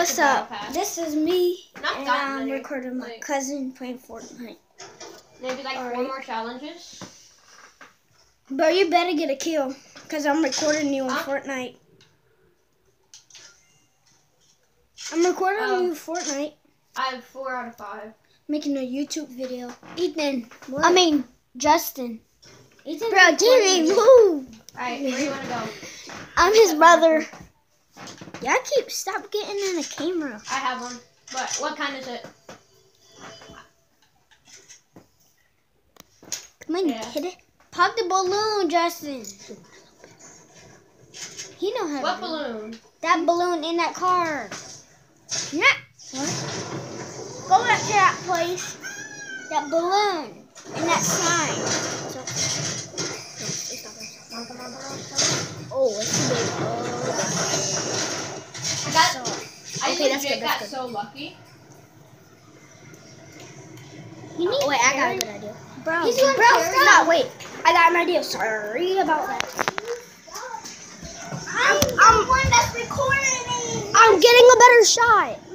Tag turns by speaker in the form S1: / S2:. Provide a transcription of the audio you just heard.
S1: what's up? This is me, and I'm
S2: many.
S1: recording my cousin playing Fortnite.
S2: Maybe like 4 more challenges.
S1: Bro, you better get a kill, because I'm recording you on Fortnite. I'm recording you Fortnite.
S2: I have 4 out of 5.
S1: Making a YouTube video. Ethan.
S3: What? I mean, Justin.
S1: Ethan. Bro, Jimmy, move.
S2: Alright, where do you want to go?
S1: I'm his brother. Yeah, stop getting in the camera.
S2: I have one. But what kind is it?
S1: Come on, hit it. Pop the balloon, Justin. He know how to
S2: What balloon?
S1: That balloon in that car. Yeah. What? Go back to that place. That balloon and that sign. Oh, it's too big.
S2: I got so lucky.
S1: You need
S3: wait, I got a good idea.
S1: Bro, stop. Wait, I got an idea. Sorry about that. I'm one that's recording. I'm getting a better shot.